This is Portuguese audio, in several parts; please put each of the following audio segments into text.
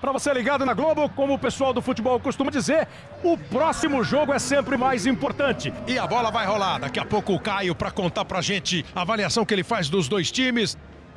Para você ligado na Globo, como o pessoal do futebol costuma dizer, o próximo jogo é sempre mais importante. E a bola vai rolar. Daqui a pouco o Caio para contar pra gente a avaliação que ele faz dos dois times.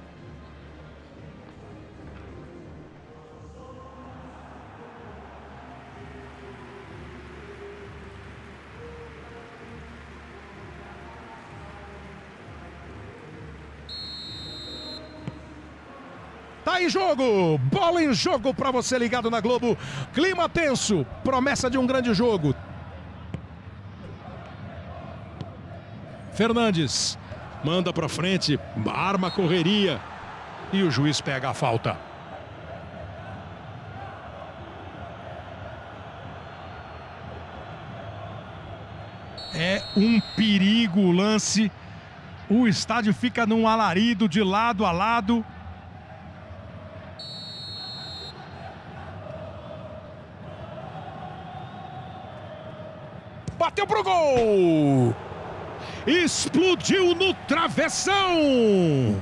Tá em jogo, bola em jogo para você ligado na Globo. Clima tenso, promessa de um grande jogo. Fernandes manda para frente, arma a correria e o juiz pega a falta. É um perigo o lance. O estádio fica num alarido de lado a lado. Bateu pro gol! Explodiu no travessão!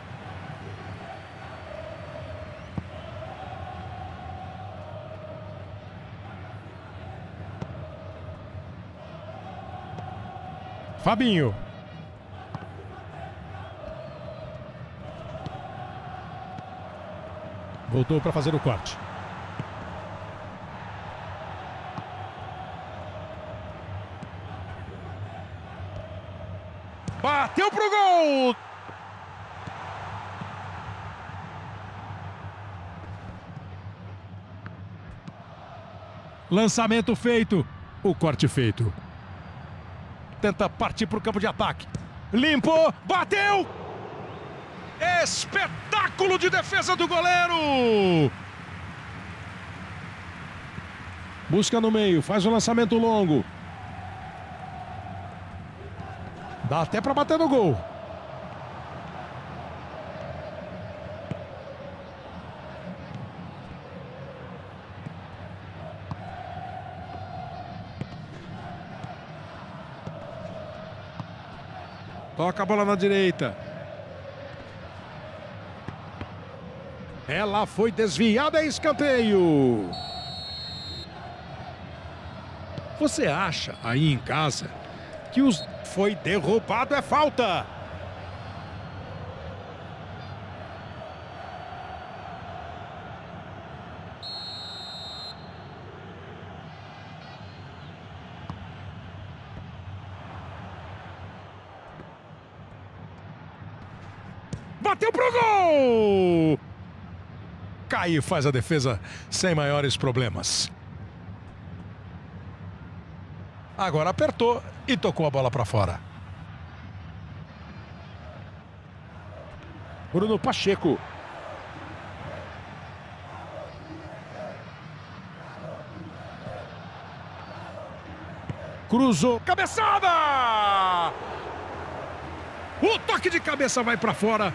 Fabinho. Voltou para fazer o corte. Bateu pro gol! Lançamento feito, o corte feito. Tenta partir para o campo de ataque. Limpou, bateu! Espetáculo de defesa do goleiro! Busca no meio, faz o lançamento longo. Dá até para bater no gol. Toca a bola na direita. Ela foi desviada em escanteio. Você acha aí em casa que foi derrubado, é falta. Bateu pro gol! Caio faz a defesa sem maiores problemas. Agora apertou e tocou a bola para fora. Bruno Pacheco. Cruzou. Cabeçada! O toque de cabeça vai para fora.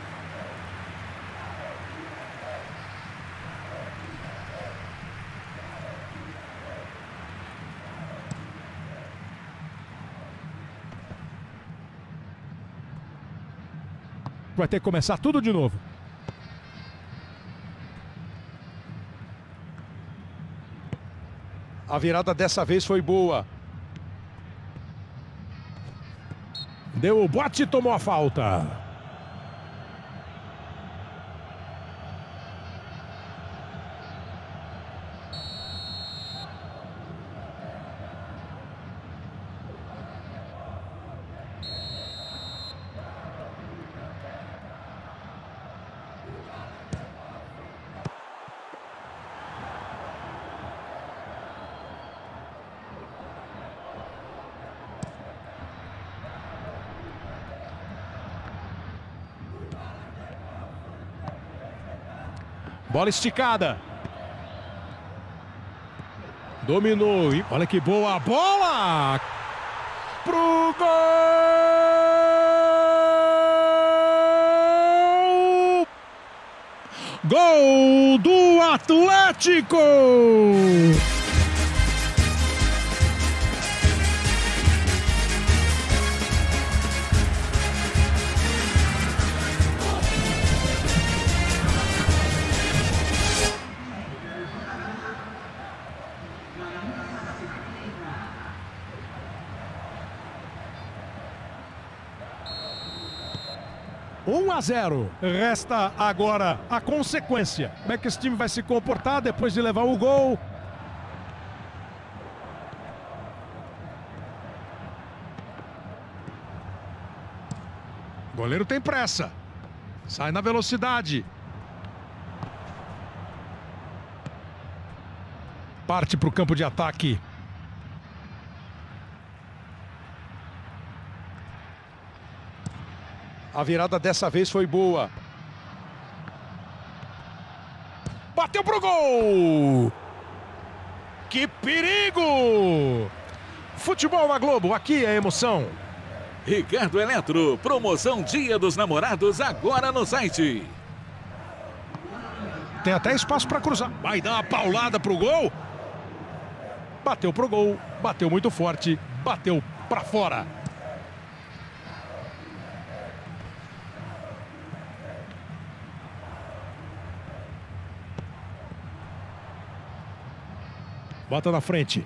Vai ter que começar tudo de novo. A virada dessa vez foi boa. Deu o bote e tomou a falta. Bola esticada. Dominou. E olha que boa bola. Pro gol. Gol do Atlético. 1 a 0. Resta agora a consequência. Como é que esse time vai se comportar depois de levar o gol? O goleiro tem pressa. Sai na velocidade. Parte para o campo de ataque. A virada dessa vez foi boa. Bateu pro gol! Que perigo! Futebol na Globo, aqui é emoção. Ricardo Eletro, promoção Dia dos Namorados agora no site. Tem até espaço para cruzar. Vai dar uma paulada pro gol. Bateu pro gol, bateu muito forte, bateu para fora. Bota na frente.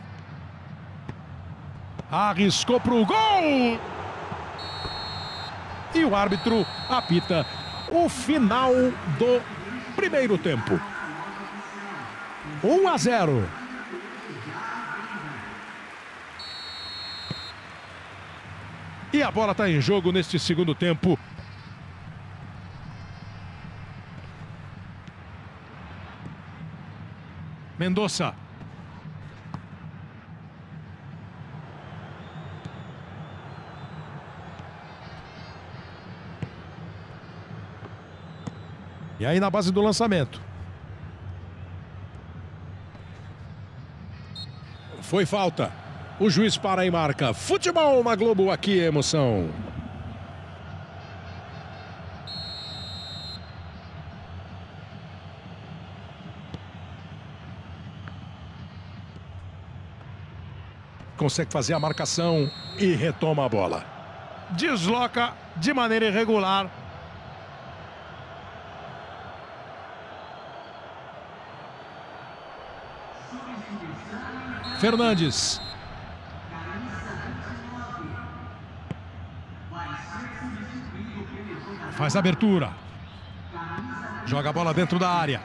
Arriscou pro gol! E o árbitro apita o final do primeiro tempo. 1 a 0. E a bola está em jogo neste segundo tempo. Mendonça. E aí na base do lançamento. Foi falta. O juiz para e marca. Futebol na Globo, aqui é emoção. Consegue fazer a marcação e retoma a bola. Desloca de maneira irregular. Fernandes. Faz a abertura. Joga a bola dentro da área.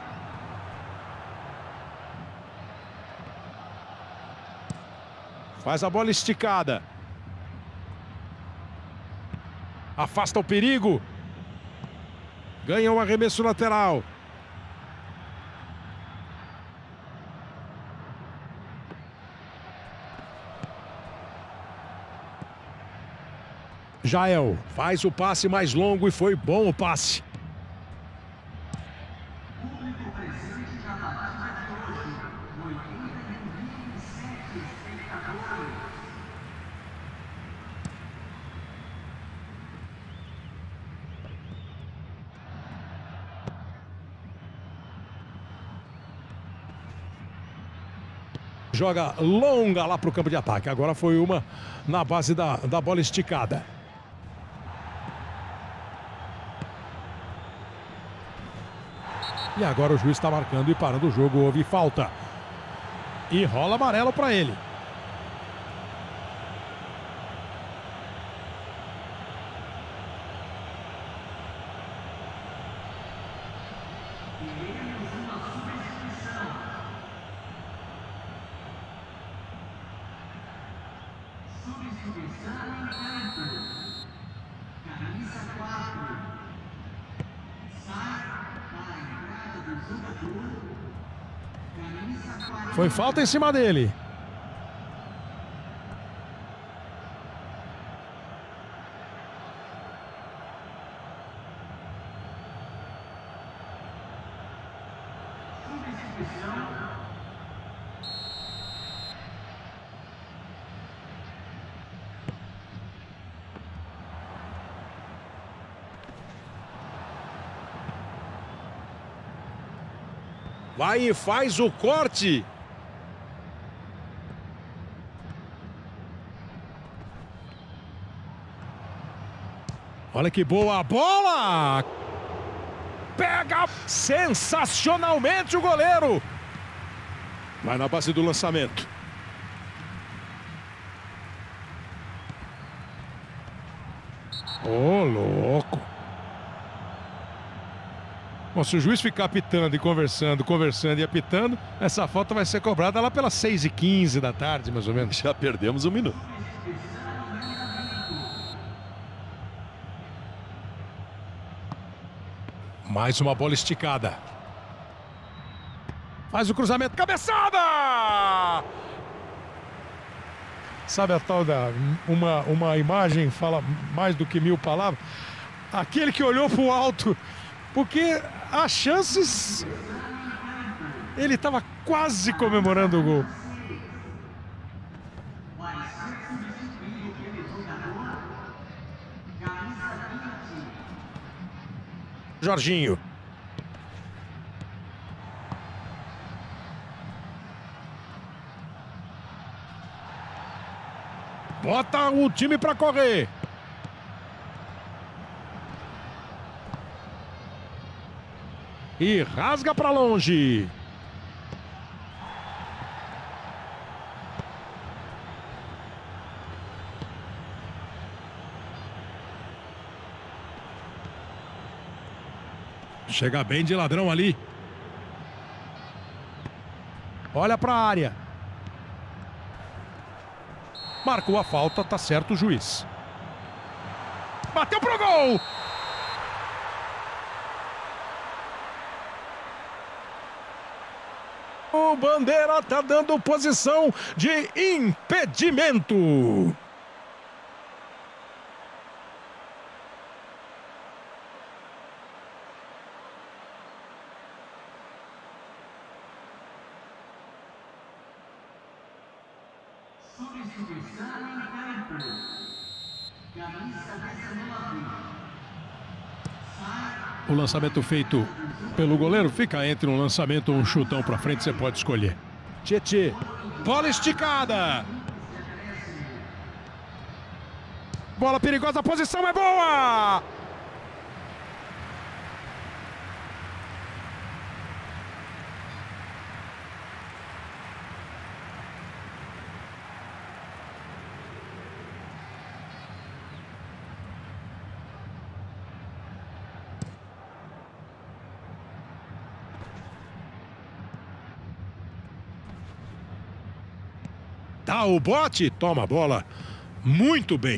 Faz a bola esticada. Afasta o perigo. Ganha um arremesso lateral. Jael faz o passe mais longo e foi bom o passe. Joga longa lá para o campo de ataque. Agora foi uma na base da bola esticada. E agora o juiz está marcando e parando o jogo. Houve falta. E rola amarelo para ele. Foi falta em cima dele. Vai e faz o corte. Olha que boa a bola! Pega sensacionalmente o goleiro. Vai na base do lançamento. Ô, louco! Bom, se o juiz ficar apitando e conversando e apitando, essa falta vai ser cobrada lá pelas 6h15 da tarde, mais ou menos. Já perdemos 1 minuto. Mais uma bola esticada. Faz o cruzamento, cabeçada! Sabe a tal da... Uma imagem fala mais do que 1000 palavras? Aquele que olhou pro alto, porque as chances... Ele estava quase comemorando o gol. Jorginho. Bota o time para correr. E rasga para longe. Chega bem de ladrão ali. Olha para a área. Marcou a falta, tá certo o juiz. Bateu pro gol! O Bandeira tá dando posição de impedimento. O lançamento feito pelo goleiro fica entre um lançamento ou um chutão para frente, você pode escolher. Tietê, bola esticada. Bola perigosa, a posição é boa. Dá o bote, toma a bola. Muito bem.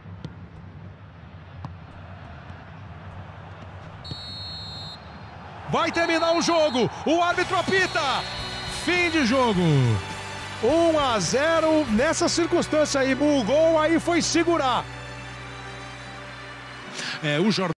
Vai terminar o jogo. O árbitro apita. Fim de jogo. 1-0 nessa circunstância aí. O gol aí foi segurar. O Jordan.